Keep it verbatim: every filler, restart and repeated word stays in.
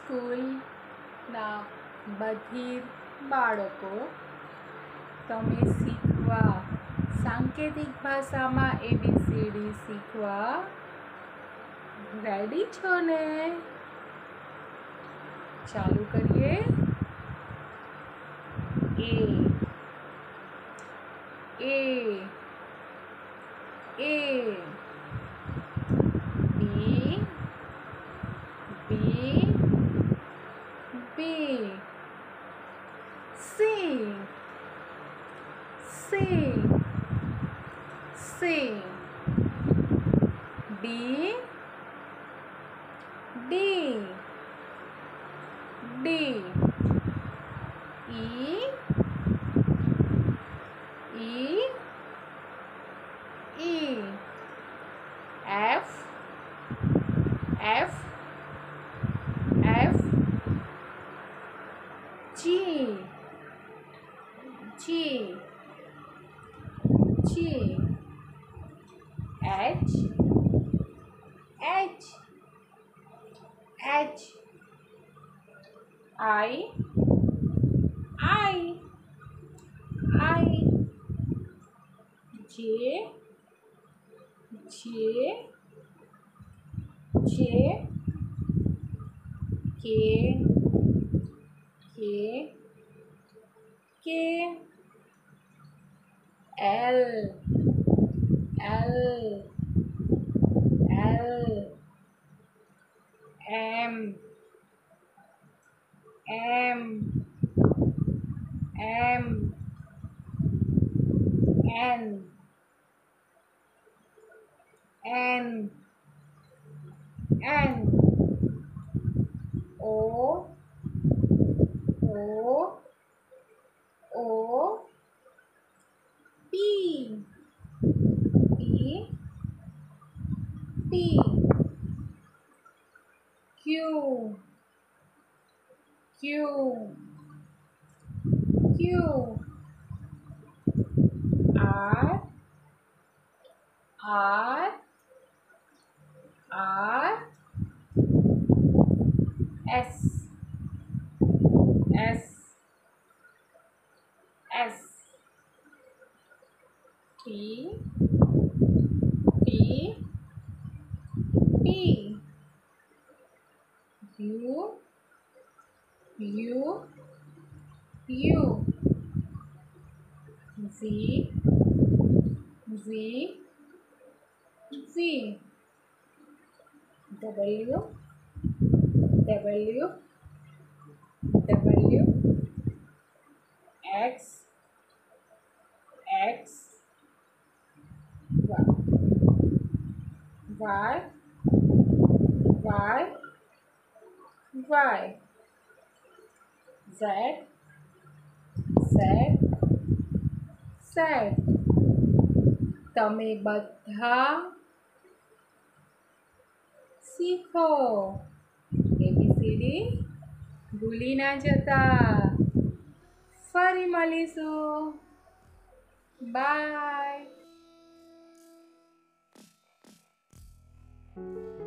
સ્કૂલના બધિર બાળકો, તમે શીખવા સાંકેતિક ભાષામાં એબીસીડી શીખવા રેડી છો ને? ચાલુ કરીએ. A A A B B B C C C D D D E E E F F F G G G H H H I I I J J J K K K L L L M M M N N N O O O P P P Q Q Q R R R S S S T T T U U U Z Z Zee W W W X X Y Y Y Z Z Z તમે બધા શીખો. ABCD ભૂલી ના જતા. ફરી મળીશું. By.